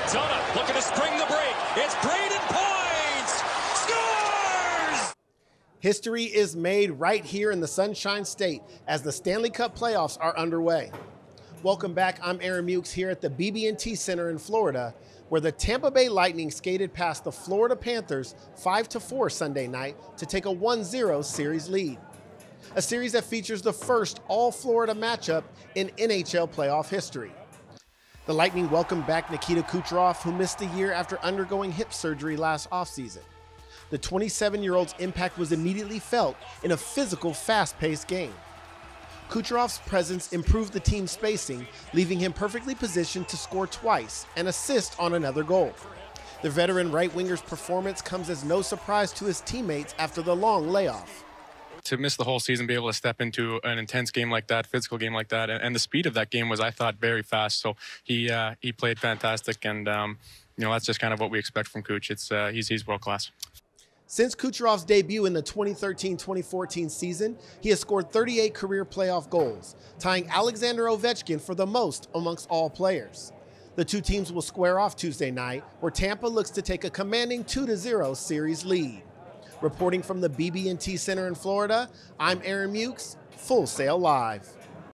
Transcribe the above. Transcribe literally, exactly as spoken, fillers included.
Arizona looking to spring the break. It's Braden Points. Scores! History is made right here in the Sunshine State as the Stanley Cup playoffs are underway. Welcome back. I'm Aaron Mukes here at the B B and T Center in Florida, where the Tampa Bay Lightning skated past the Florida Panthers five to four Sunday night to take a one zero series lead. A series that features the first all-Florida matchup in N H L playoff history. The Lightning welcomed back Nikita Kucherov, who missed a year after undergoing hip surgery last offseason. The twenty-seven-year-old's impact was immediately felt in a physical, fast-paced game. Kucherov's presence improved the team's spacing, leaving him perfectly positioned to score twice and assist on another goal. The veteran right-winger's performance comes as no surprise to his teammates after the long layoff. To miss the whole season, be able to step into an intense game like that, physical game like that, and, and the speed of that game was, I thought, very fast. So he uh, he played fantastic, and um, you know that's just kind of what we expect from Kuch. It's uh, he's he's world class. Since Kucherov's debut in the twenty thirteen twenty fourteen season, he has scored thirty-eight career playoff goals, tying Alexander Ovechkin for the most amongst all players. The two teams will square off Tuesday night, where Tampa looks to take a commanding two to zero series lead. Reporting from the B B and T Center in Florida, I'm Aaron Mukes, Full Sail Live.